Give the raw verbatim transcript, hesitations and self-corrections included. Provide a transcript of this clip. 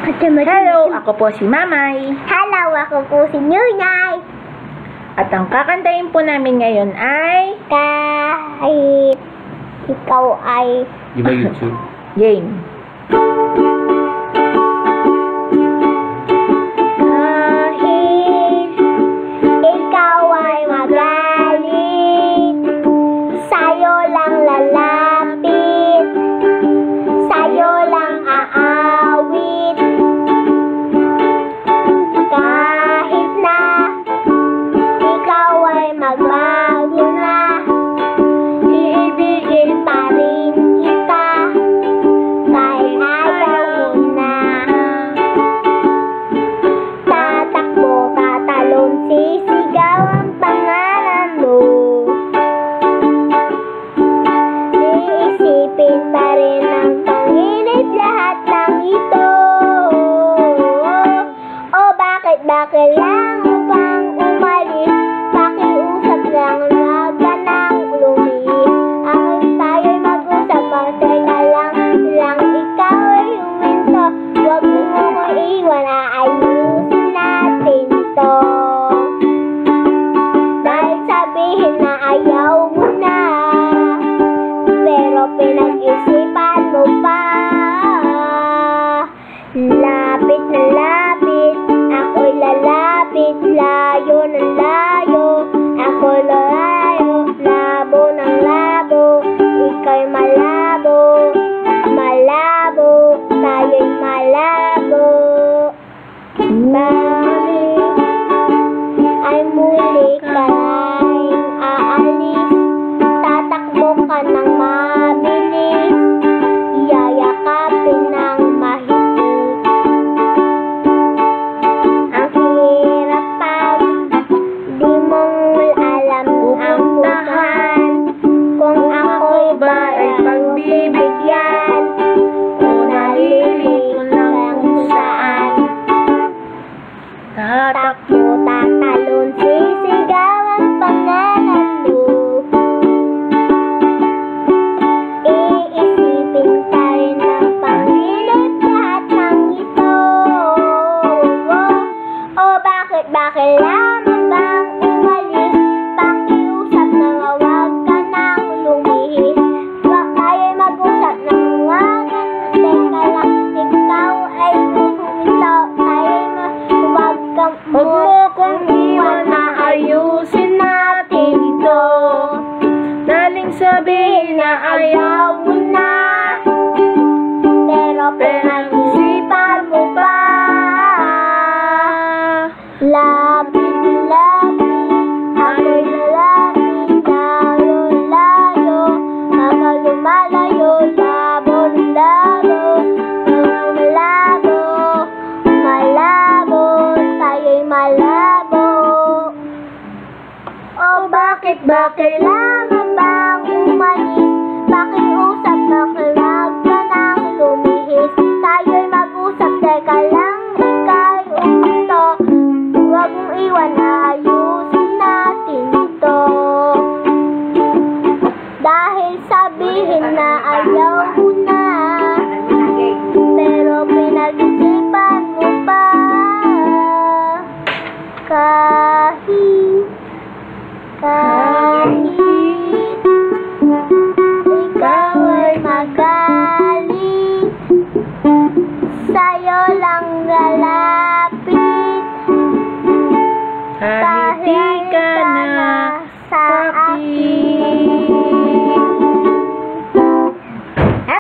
Hello, ako po si Mamay. Hello, ako po si Nunay. At ang kakantahin po namin ngayon ay... Kahit ikaw ay... Di ba YouTube? Game. Kahit ikaw ay magalit, sa'yo lang lalapit, sa'yo lang aawit. Kahit na ikaw ay magbago na, iibigin pa rin kita kahit ayaw mo na. Tatakbo, tatalon, sisigaw ang pangalan mo. Iisipin pa rin ng panginip lahat ng ito. O bakit ba kailangan pang umalis? Pakiusap lang, wag ka nang lumihis. Ako tayo'y mag-usap, teka lang, lang ikaw ay huminto. Wag mo ko iwan, aayusin natin to. Dahil sabihin na ayaw mo na, pero pinag-isipan mo pa. Lapit na lapit, ako'y lalapit, layo ng layo, ako'y lalayo, labo ng labo, ikaw'y malabo, malabo, tayo'y malabo. Bakit ay muli ka rin aalis? Tatakbo ka ng mabilis, yayakapin ng mahigpit. Ang hirap pag di mong alam ang puntahan, kung ako'y ba ay pagbibigyan o nalilito lang kung saan. Tatakbo, tatalon, sisigaw ang pangalan mo. Iisipin ka rin ng panginip lahat ng ito. O bakit ba kailangan bang umalis? Pakiusap na wag ka nang lumihis. Wag tayo'y mag-usap na wag ka. Teka lang, ikaw ay huminto. Tayo'y wag ka Huwag mo kong iwan, na ayusin natin ito. Daling sabihin na ayaw mo na, pero pinag-isipan mo pa. Lapit, lapit, ako'y lalapit, layo, layo, ako lumalayo, labo, labo, mga malabo, malabo, tayo'y malabo. O bakit ba kailangan bang umalis? Pakiusap na wag ka nang lumihis. Tayo'y mag-usap, teka lang, ika'y umunto. Huwag mong iwan, ayusin natin ito. Dahil sabihin na ayaw mo na, pero pinag-isipan mo pa. Kahit, kahit ikaw ay magalit, sa'yo lang lalapit. kahit di ka na